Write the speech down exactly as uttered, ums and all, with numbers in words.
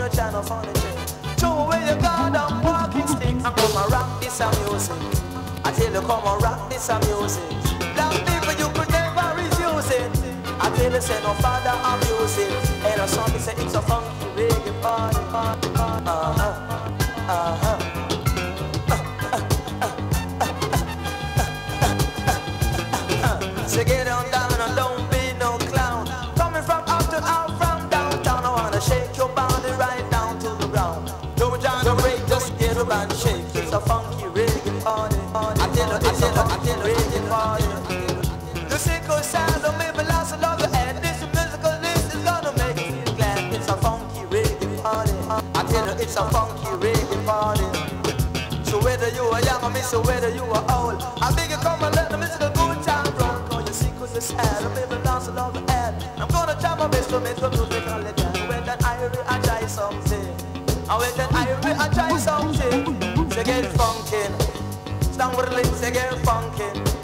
no try no funny thing. Throw away your goddamn walking stick and come and rock this a music. I tell you come and rock this a music. Black people you could never refuse it. I tell you say no father abuse it. And a son say it's a funky reggae party. Uh-huh, uh-huh. So get on down and don't be no clown. Coming from uptown out from downtown, I wanna shake your body right down to the ground. Don't try to break, just get up and shake. It's a funky reggae party. I tell you, I tell you, I tell you, reggae party. The sickle sound don't make me lost a love and this musical list is gonna make you feel glad. It's a funky reggae party. I tell you, it's a funky reggae party. So whether you are young or me, so whether you are old, I beg you come and let the musical good time roll. Sad, I'm even lost a love and I'm gonna try my best to make the music a legend. When that irie I try something, I when that irie I try something. Say get funkin', stand with the lips, say get funkin'.